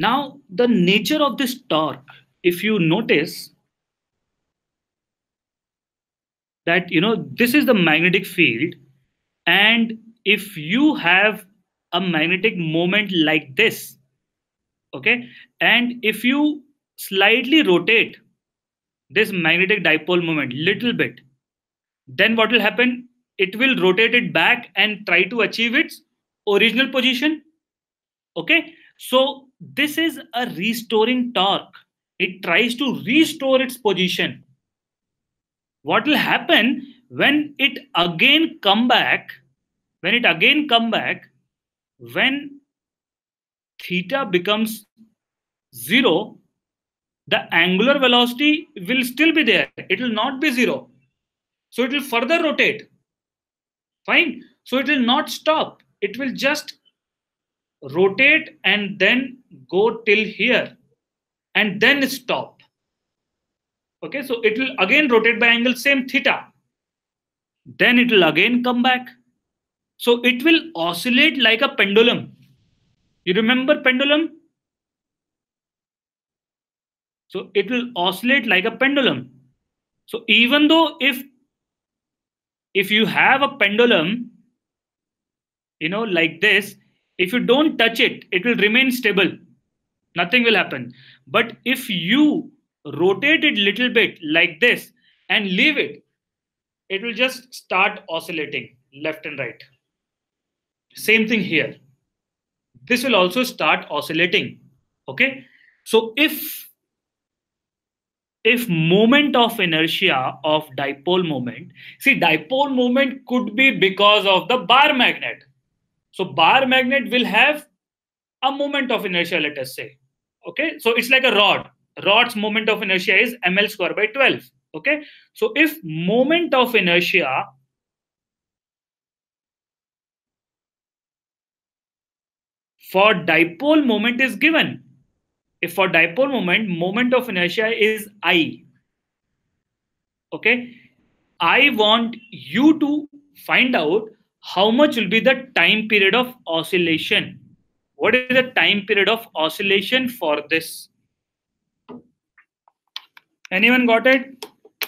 Now, the nature of this torque, if you notice that, this is the magnetic field, and if you have a magnetic moment like this, okay, and if you slightly rotate this magnetic dipole moment little bit, then what will happen? It will rotate it back and try to achieve its original position. Okay, so this is a restoring torque. It tries to restore its position. What will happen when it again come back? When theta becomes 0, the angular velocity will still be there. It will not be 0. So it will further rotate. Fine. So it will not stop. It will just rotate and then go till here and then stop. Okay, so it will again rotate by angle same theta. Then it will again come back. So it will oscillate like a pendulum. You remember pendulum? So it will oscillate like a pendulum. So even though if you have a pendulum, like this, if you don't touch it, it will remain stable. Nothing will happen. But if you rotate it little bit like this and leave it, it will just start oscillating left and right. Same thing here. This will also start oscillating. Okay. So if moment of inertia of dipole moment, see, dipole moment could be because of the bar magnet. So bar magnet will have a moment of inertia, let us say. Okay, so it's like a rod. Rod's moment of inertia is ml square by 12. Okay, so if moment of inertia for dipole moment is given, if for dipole moment of inertia is I. Okay, I want you to find out how much will be the time period of oscillation. What is the time period of oscillation for this? Anyone got it?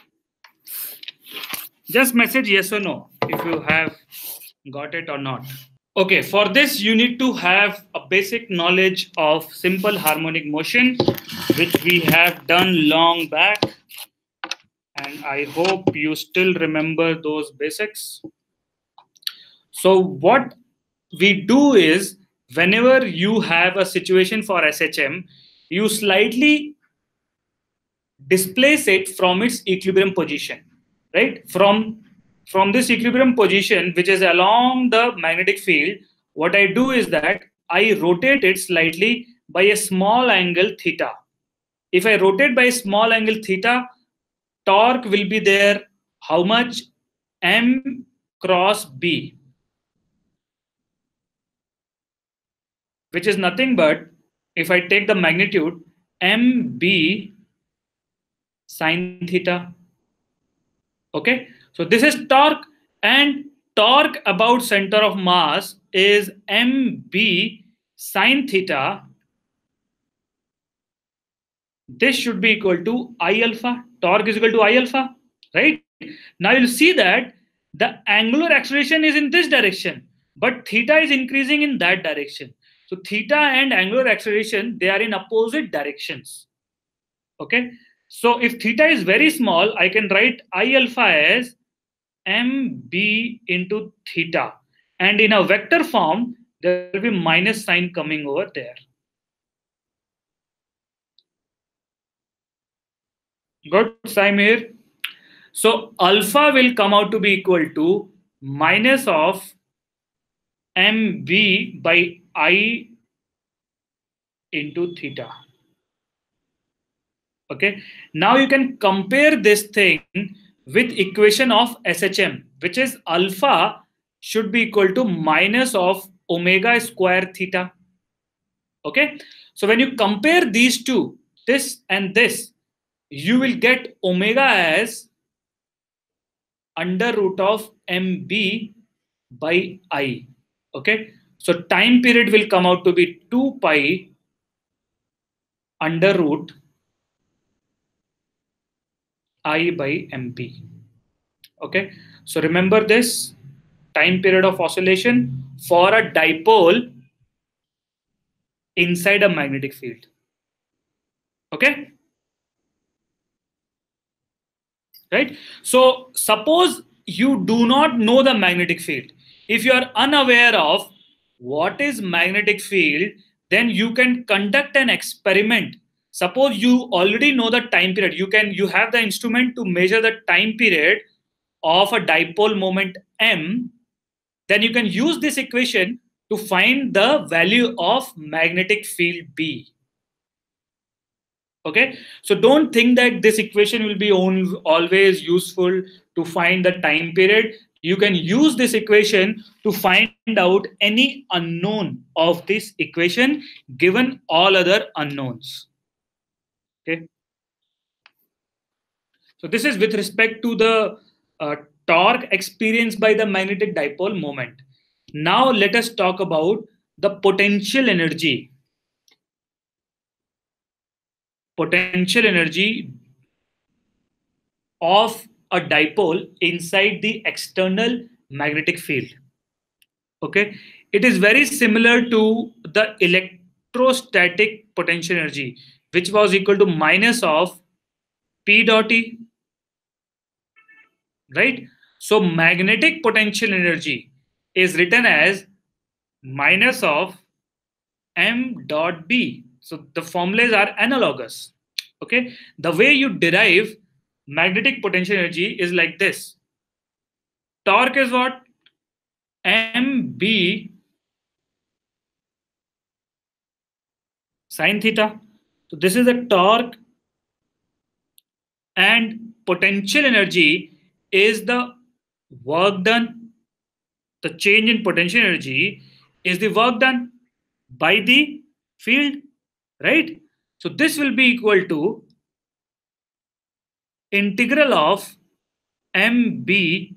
Just message yes or no if you have got it or not. Okay, for this you need to have a basic knowledge of simple harmonic motion, which we have done long back, and I hope you still remember those basics. So what we do is, whenever you have a situation for SHM, you slightly displace it from its equilibrium position, right? From this equilibrium position, which is along the magnetic field, what I do is that I rotate it slightly by a small angle theta. If I rotate by a small angle theta, torque will be there. How much? M cross B, which is nothing but, if I take the magnitude, MB sine theta. Okay, so this is torque, and torque about center of mass is MB sine theta. This should be equal to I alpha. Torque is equal to I alpha, right? Now you'll see that the angular acceleration is in this direction, but theta is increasing in that direction. So theta and angular acceleration, they are in opposite directions. Okay, so if theta is very small, I can write I alpha as mb into theta, and in a vector form there will be minus sign coming over there. Good, Saimir. So alpha will come out to be equal to minus of mb by I into theta. Okay, now you can compare this thing with equation of SHM, which is alpha should be equal to minus of omega square theta. Okay, so when you compare these two, this and this, you will get omega as under root of mb by I. Okay, so time period will come out to be 2 pi under root I by MP. Okay, so remember this time period of oscillation for a dipole inside a magnetic field. Okay, right? So suppose you do not know the magnetic field. If you are unaware of what is magnetic field, then you can conduct an experiment. Suppose you already know the time period. You have the instrument to measure the time period of a dipole moment m. Then you can use this equation to find the value of magnetic field B. Okay, so don't think that this equation will be always useful to find the time period. You can use this equation to find out any unknown of this equation given all other unknowns. Okay, so this is with respect to the torque experienced by the magnetic dipole moment. Now let us talk about the potential energy. Potential energy of a dipole inside the external magnetic field. Okay, it is very similar to the electrostatic potential energy, which was equal to minus of P dot E, right? So magnetic potential energy is written as minus of M dot B. So the formulas are analogous. Okay, the way you derive magnetic potential energy is like this. Torque is what? MB sine theta. So this is the torque, and potential energy is the work done. The change in potential energy is the work done by the field, right? So this will be equal to integral of MB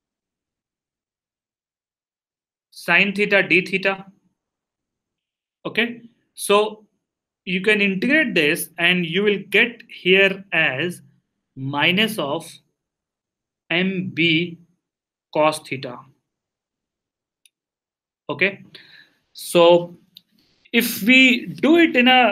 sine theta d theta. Okay, so you can integrate this and you will get here as minus of MB cos theta. Okay, so if we do it in a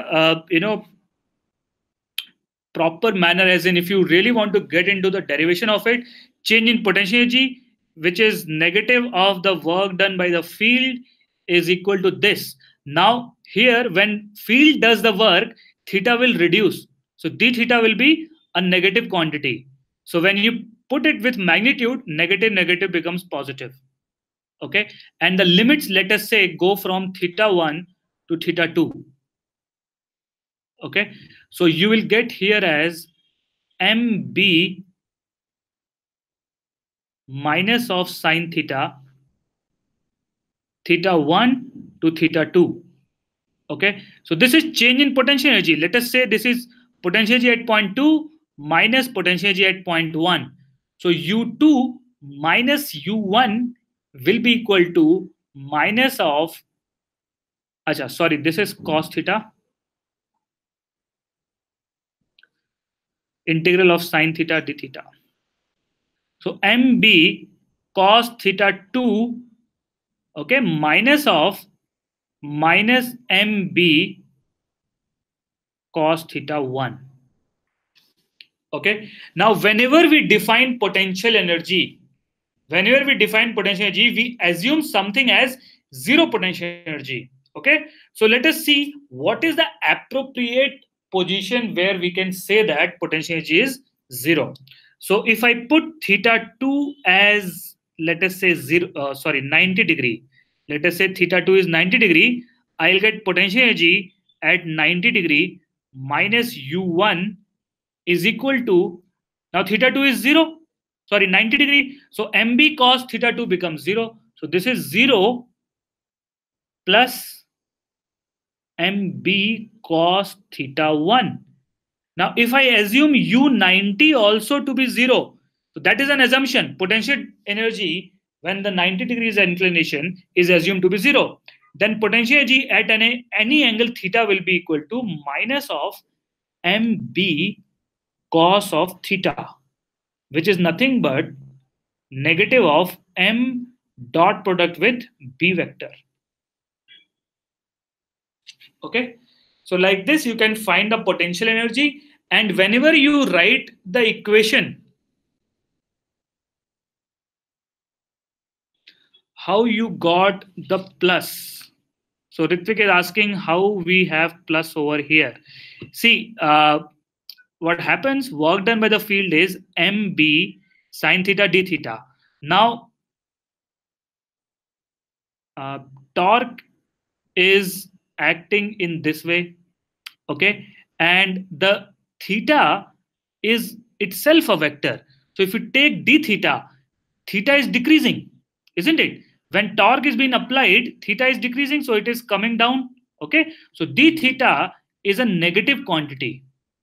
proper manner, as in if you really want to get into the derivation of it, change in potential energy, which is negative of the work done by the field, is equal to this. Now here, when field does the work, theta will reduce, so d theta will be a negative quantity. So when you put it with magnitude, negative negative becomes positive. Okay, and the limits, let us say, go from theta 1 to theta 2. Okay, so you will get here as MB minus of sine theta, theta 1 to theta 2. Okay, so this is change in potential energy. Let us say this is potential energy at point 2 minus potential energy at point 1. So U2 minus U1 will be equal to minus of, sorry, this is cos theta, integral of sine theta d theta. So MB cos theta 2, okay, minus of minus MB cos theta 1. Okay, now whenever we define potential energy, we assume something as zero potential energy. Okay, so let us see what is the appropriate position where we can say that potential energy is zero. So if I put theta 2 as, let us say 90 degree, let us say theta 2 is 90 degree, I'll get potential energy at 90 degree minus U1 is equal to, now theta 2 is 0, sorry, 90 degree, so MB cos theta 2 becomes 0. So this is 0 plus MB cos theta 1. Now if I assume U90 also to be 0, so that is an assumption. Potential energy when the 90 degrees inclination is assumed to be 0. then potential energy at any angle theta will be equal to minus of mb cos of theta, which is nothing but negative of m dot product with b vector. Okay, so like this you can find the potential energy, and whenever you write the equation, how you got the plus. So Ritvik is asking how we have plus over here. See, what happens, work done by the field is mb sine theta d theta. Now uh, torque is acting in this way, okay, and the theta is itself a vector. So if you take d theta, theta is decreasing, isn't it? When torque is being applied, theta is decreasing, so it is coming down. Okay, so d theta is a negative quantity.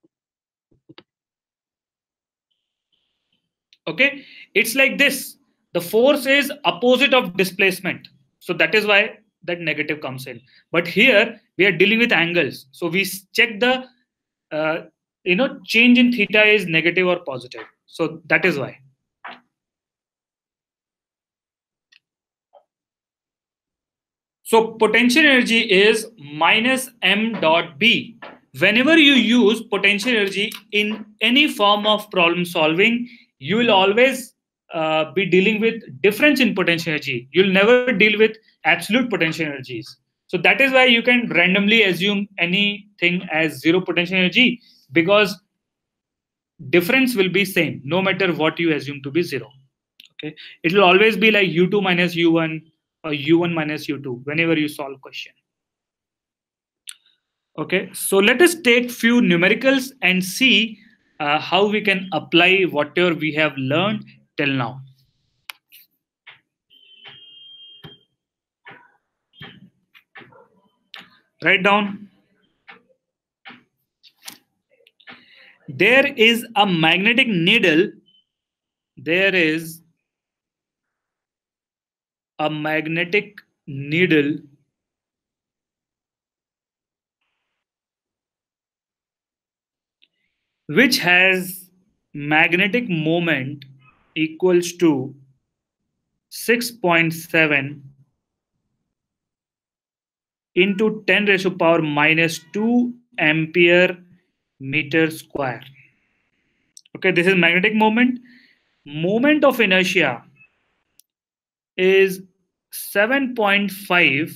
Okay, it's like this, the force is opposite of displacement, so that is why that negative comes in. But here we are dealing with angles, so we check the uh, change in theta is negative or positive, so that is why. So potential energy is minus m dot b. Whenever you use potential energy in any form of problem solving, you will always be dealing with difference in potential energy. You'll never deal with absolute potential energies. So that is why you can randomly assume anything as zero potential energy, because difference will be same no matter what you assume to be zero. Okay, it will always be like u2 minus u1 or u1 minus u2 whenever you solve question. Okay, so let us take few numericals and see how we can apply whatever we have learned till now. Write down. There is a magnetic needle. There is a magnetic needle which has magnetic moment equals to 6.7 into 10 raised to power minus 2 ampere meter square. Okay, this is magnetic moment. Moment of inertia is 7.5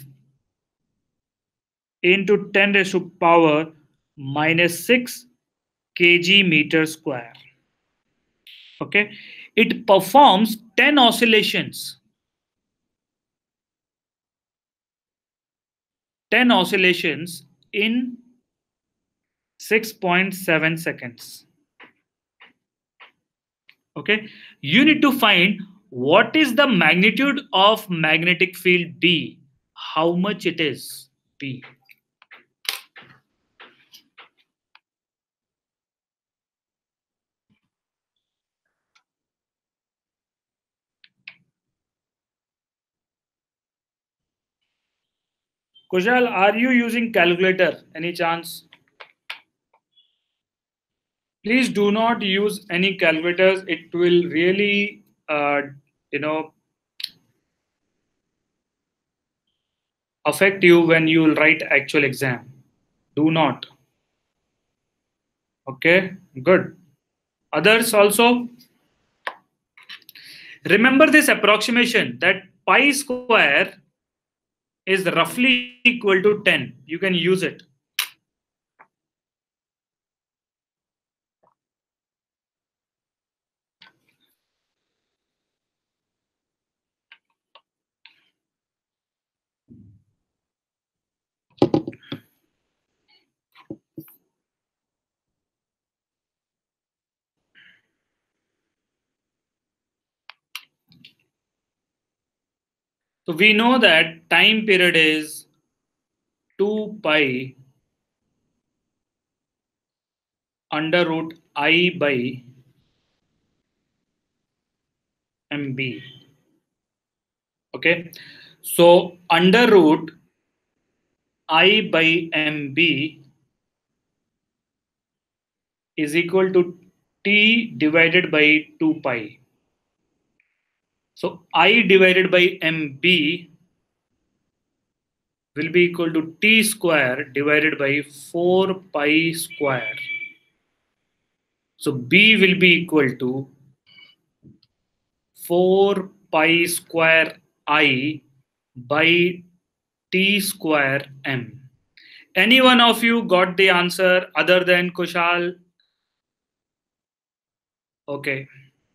into 10 raised to power minus 6 kg meter square. Okay, it performs 10 oscillations. 10 oscillations in 6.7 seconds. Okay, you need to find what is the magnitude of magnetic field B, how much it is B. Kushal, are you using calculator any chance? Please do not use any calculators, it will really you know affect you when you will write actual exam. Do not. Okay, good. Others also, remember this approximation that pi square is roughly equal to 10. You can use it. So we know that time period is 2 pi under root I by mb. Okay, so under root I by MB is equal to T divided by 2 pi. So I divided by MB will be equal to T square divided by 4 pi square. So B will be equal to 4 pi square I by T square M. Any one of you got the answer other than Kushal? Okay.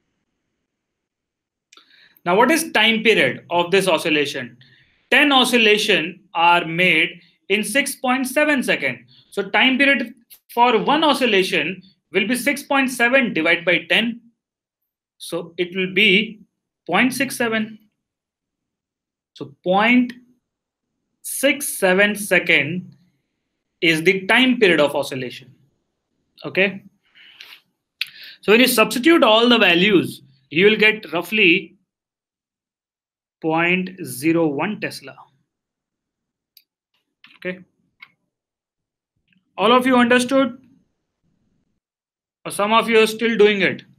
Now, what is time period of this oscillation? 10 oscillation are made in 6.7 seconds. So time period for one oscillation will be 6.7 divided by 10. So it will be 0.67. So 0.67 second is the time period of oscillation. Okay. So when you substitute all the values, you will get roughly 0.01 Tesla. Okay. All of you understood? Or some of you are still doing it?